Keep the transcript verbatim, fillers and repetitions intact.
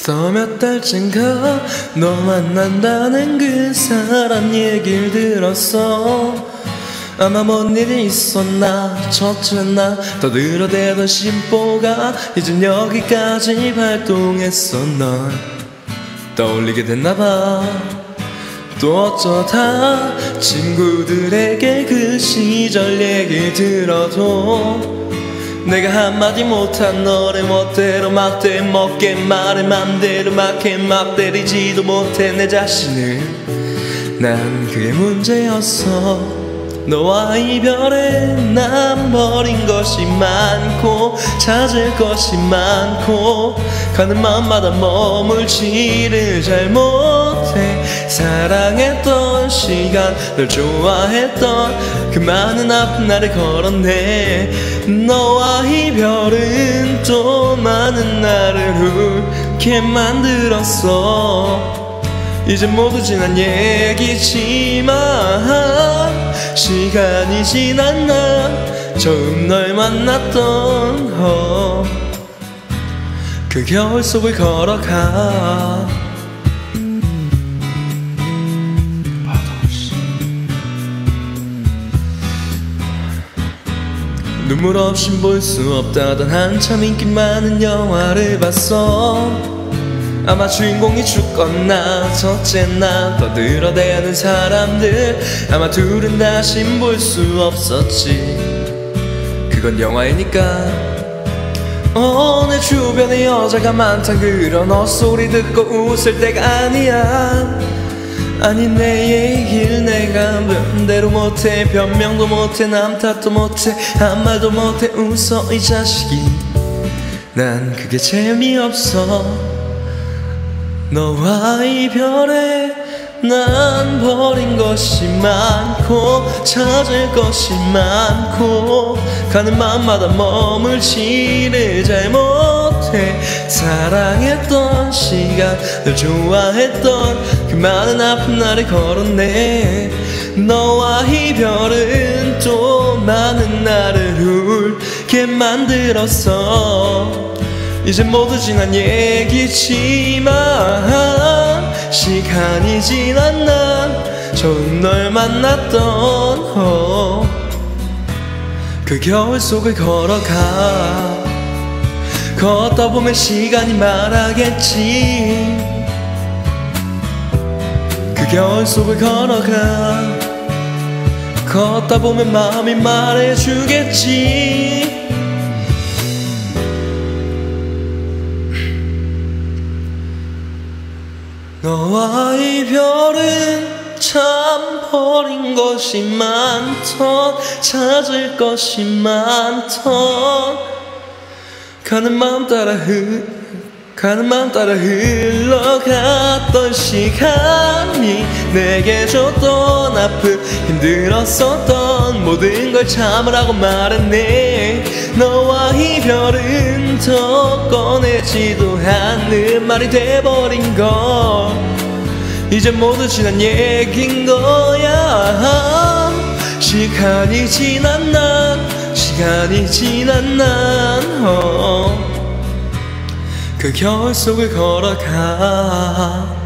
또 몇 달쯤가 너 만난다는 그 사람 얘길 들었어. 아마 뭔 일이 있었나 젖었나 더 늘어대던 심보가 이젠 여기까지 발동했어. 널 떠올리게 됐나봐. 또 어쩌다 친구들에게 그 시절 얘기 들어도 내가 한마디 못한 너를 멋대로 막대 먹게 말해 맘대로 막해 막 때리지도 못해 내 자신을. 난 그게 문제였어. 너와 이별에 난 버린 것이 많고 찾을 것이 많고 가는 맘마다 머물지를 잘 못해. 사랑했던 시간 널 좋아했던 그 많은 아픈 날을 걸었네. 너와 이별은 또 많은 나를 울게 만들었어. 이제 모두 지난 얘기지만 시간이 지났나 처음 널 만났던 어, 그 겨울 속을 걸어가. 눈물 없인 볼 수 없다던 한참 인기 많은 영화를 봤어. 아마 주인공이 죽거나 첫째나 더 늘어대는 사람들 아마 둘은 다시 볼 수 없었지. 그건 영화이니까. 어, 내 주변에 여자가 많단 그런 헛소리 듣고 웃을 때가 아니야. 아니 내 얘기를 내가 맘대로 못해 변명도 못해 남 탓도 못해 한 말도 못해 웃어 이 자식이. 난 그게 재미없어. 너와 이별에 난 버린 것이 많고 찾을 것이 많고 가는 맘마다 머물지를 잘 못해. 사랑했던 시간 널 좋아했던 그 많은 아픈 날을 걸었네. 너와 이별은 또 많은 나를 울게 만들었어. 이제 모두 지난 얘기지만 시간이 지난 난 처음 널 만났던 어, 그 겨울 속을 걸어가. 걷다 보면 시간이 말하겠지. 그 겨울 속을 걸어가. 걷다 보면 마음이 말해주겠지. 너와 이별은 참 버린 것이 많던 찾을 것이 많던 가는 마음 따라 흐 가는 마음 따라 흘러갔던 시간이 내게 줬던 아픔 힘들었었던 모든 걸 참으라고 말했네. 너와 이별은 더 꺼내지도 않는 말이 돼버린 거 이제 모두 지난 얘긴 거야. 시간이 지난 난 시간이 지난 난 어, 그 겨울 속을 걸어가.